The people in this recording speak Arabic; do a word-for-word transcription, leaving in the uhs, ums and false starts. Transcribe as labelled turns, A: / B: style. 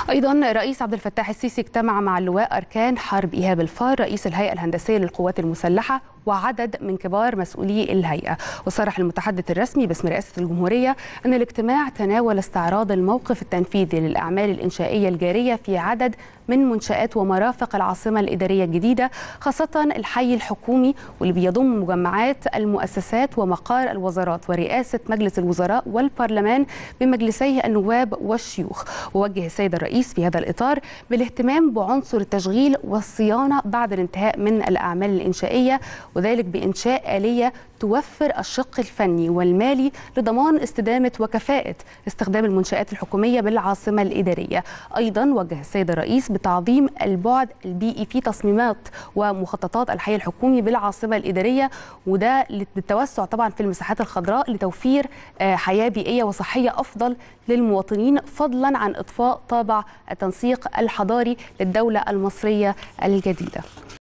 A: أيضا الرئيس عبد الفتاح السيسي اجتمع مع اللواء أركان حرب إيهاب الفار رئيس الهيئة الهندسية للقوات المسلحة وعدد من كبار مسؤولي الهيئة. وصرح المتحدث الرسمي باسم رئاسة الجمهورية أن الاجتماع تناول استعراض الموقف التنفيذي للأعمال الإنشائية الجارية في عدد من منشآت ومرافق العاصمة الإدارية الجديدة، خاصة الحي الحكومي واللي بيضم مجمعات المؤسسات ومقار الوزارات ورئاسة مجلس الوزراء والبرلمان بمجلسيه النواب والشيوخ. ووجه السيد الرئيس في هذا الإطار بالاهتمام بعنصر التشغيل والصيانة بعد الانتهاء من الأعمال الإنشائية، وذلك بإنشاء آلية توفر الشق الفني والمالي لضمان استدامة وكفاءة استخدام المنشآت الحكومية بالعاصمة الإدارية. أيضا وجه السيد الرئيس بتعظيم البعد البيئي في تصميمات ومخططات الحي الحكومي بالعاصمة الإدارية، وده بالتوسع طبعا في المساحات الخضراء لتوفير حياة بيئية وصحية أفضل للمواطنين، فضلا عن إضفاء طابع التنسيق الحضاري للدولة المصرية الجديدة.